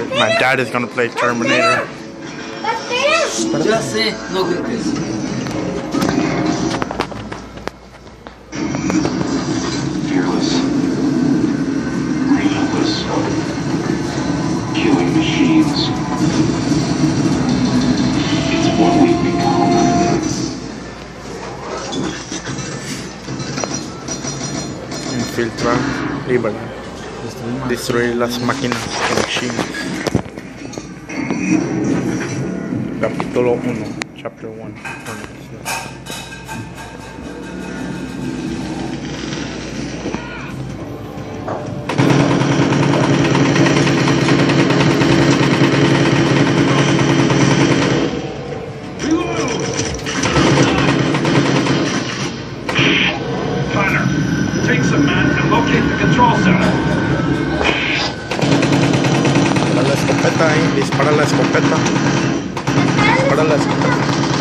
My dad is gonna play Terminator. Ya sé, no grites. Fearless, relentless, killing machines. It's what we've become. Infiltrar, liberar, destruir las máquinas o machines. Capítulo 1, Chapter 1. Take some men and locate the control center. Dispara la escopeta ahí, dispara la escopeta. Dispara la escopeta.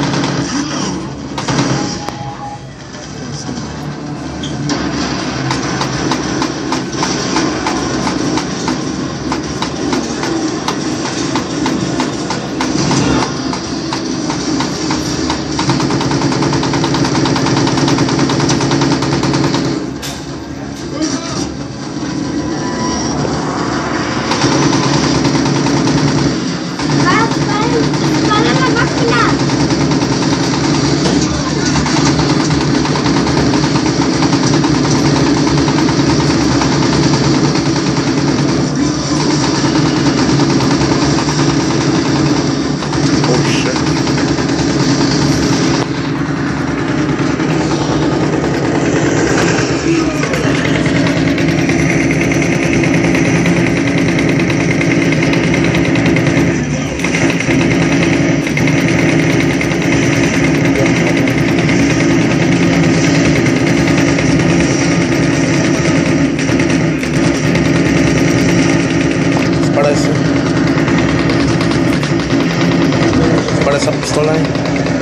Para esa pistola ahí.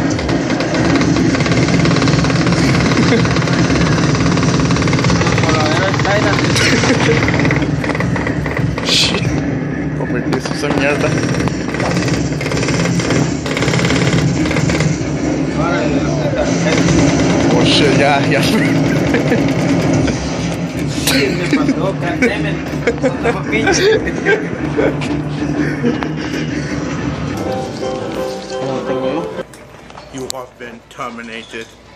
Shit. Convertirse esa mierda. Oh shit, ya. Me pasó, cállame. Estaba pinche. You have been terminated.